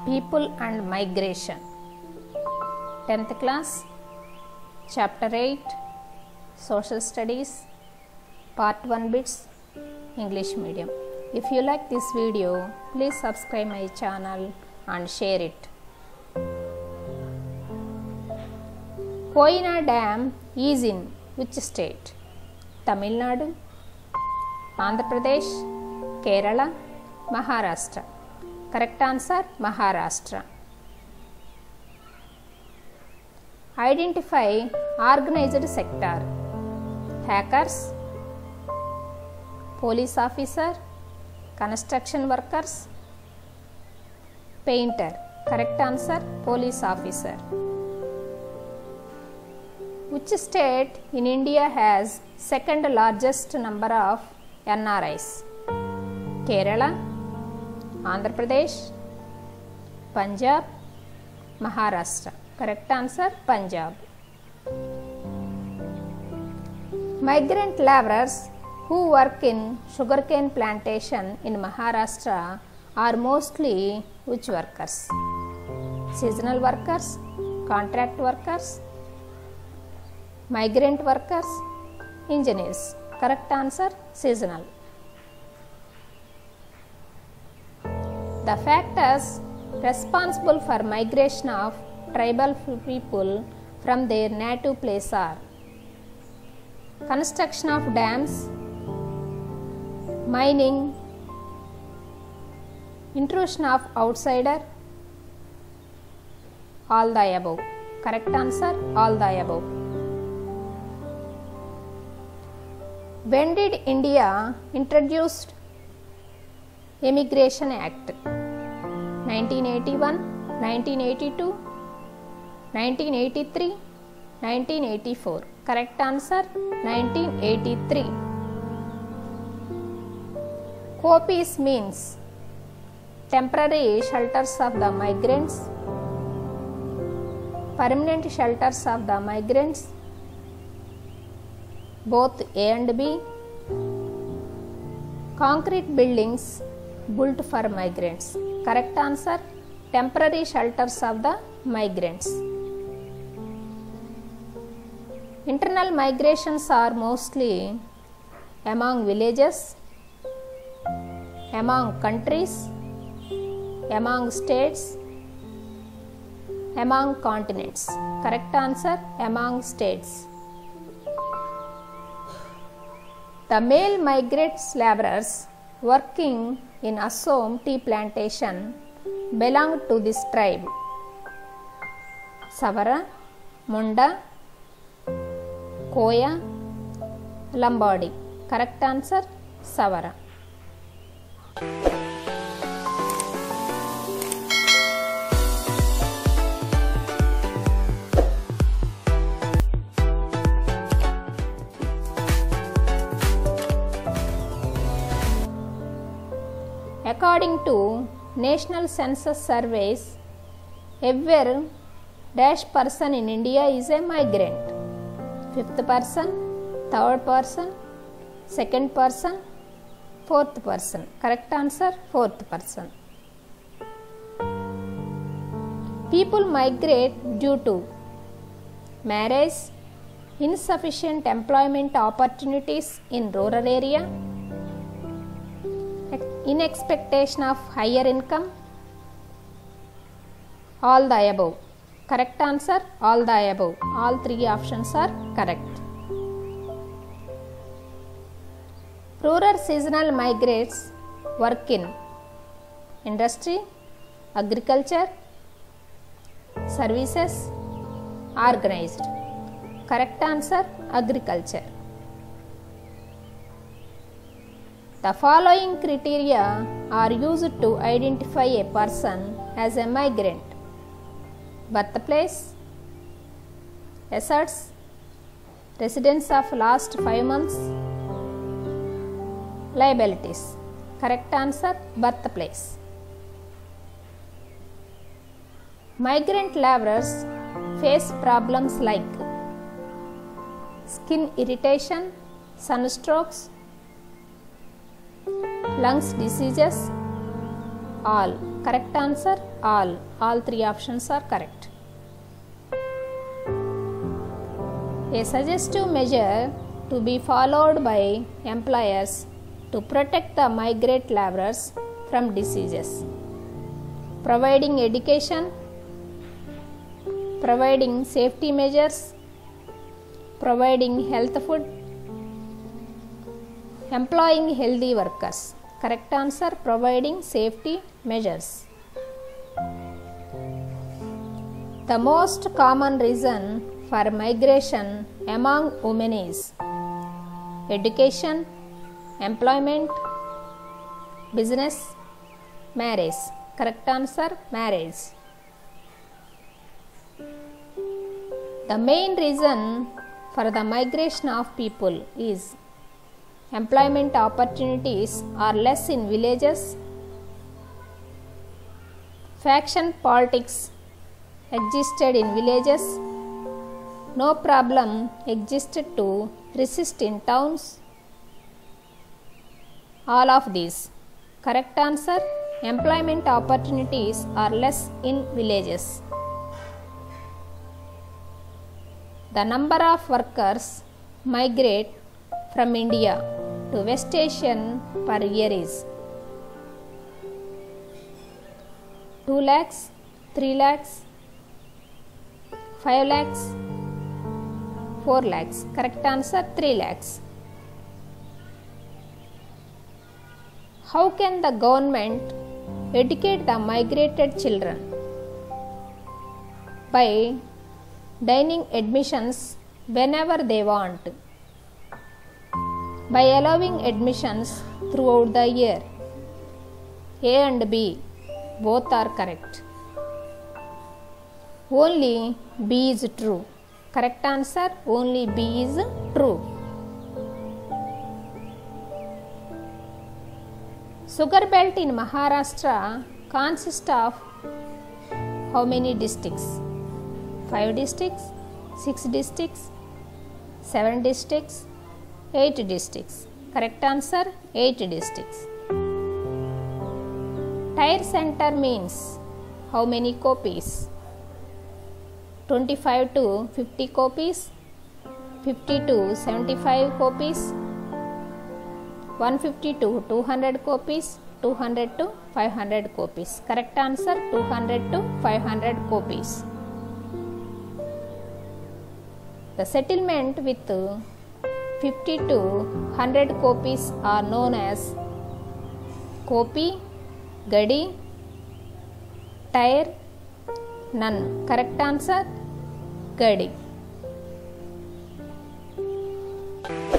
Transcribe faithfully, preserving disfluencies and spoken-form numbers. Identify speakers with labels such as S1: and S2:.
S1: People and Migration. tenth class, Chapter eight, Social Studies, Part one Bits, English Medium. If you like this video, please subscribe my channel and share it. Koyna Dam is in which state? Tamil Nadu, Andhra Pradesh, Kerala, Maharashtra. Correct answer, Maharashtra. Identify organized sector. Hackers, police officer, construction workers, painter. Correct answer, police officer. Which state in India has second largest number of N R Is? Kerala, Andhra Pradesh, Punjab, Maharashtra. Correct answer, Punjab. Migrant laborers who work in sugarcane plantation in Maharashtra are mostly which workers? Seasonal workers, contract workers, migrant workers, engineers. Correct answer, seasonal. The factors responsible for migration of tribal people from their native place are construction of dams, mining, intrusion of outsider, all the above. Correct answer, all the above. When did India introduce Immigration Act? nineteen eighty-one, nineteen eighty-two, nineteen eighty-three, nineteen eighty-four. Correct answer, nineteen eighty-three. Kopis means temporary shelters of the migrants, permanent shelters of the migrants, both A and B, concrete buildings built for migrants. Correct answer, temporary shelters of the migrants. Internal migrations are mostly among villages, among countries, among states, among continents. Correct answer, among states. The male migrant laborers working in Assam tea plantation belong to this tribe: Savara, Munda, Koya, Lambadi. Correct answer, Savara. According to National Census surveys, every dash person in India is a migrant. Fifth person, third person, second person, fourth person. Correct answer, fourth person. People migrate due to marriage, insufficient employment opportunities in rural area, in expectation of higher income, all the above. Correct answer, all the above. All three options are correct. Rural seasonal migrants work in industry, agriculture, services, organized. Correct answer, agriculture. The following criteria are used to identify a person as a migrant: birthplace, assets, residence of last five months, liabilities. Correct answer, birthplace. Migrant laborers face problems like skin irritation, sunstrokes, lungs diseases, all? Correct answer, all. All three options are correct. A suggestive measure to be followed by employers to protect the migrant laborers from diseases. Providing education, providing safety measures, providing health food, employing healthy workers. Correct answer, providing safety measures. The most common reason for migration among women is education, employment, business, marriage. Correct answer, marriage. The main reason for the migration of people is employment opportunities are less in villages, faction politics existed in villages, no problem existed to resist in towns. All of these. Correct answer, employment opportunities are less in villages. The number of workers migrate from India to West Asia per year is two lakhs, three lakhs, five lakhs, four lakhs. Correct answer, three lakhs. How can the government educate the migrated children? By denying admissions whenever they want, by allowing admissions throughout the year. A and B both are correct. Only B is true. Correct answer, only B is true. Sugar belt in Maharashtra consists of how many districts? five districts, six districts, seven districts, eight districts. Correct answer, eight districts. Tire center means how many copies? twenty-five to fifty copies, fifty to seventy-five copies, one hundred fifty to two hundred copies, two hundred to five hundred copies. Correct answer, two hundred to five hundred copies. The settlement with fifty to one hundred copies are known as Kopi, Gadi, Tire, None. Correct answer, Gadi.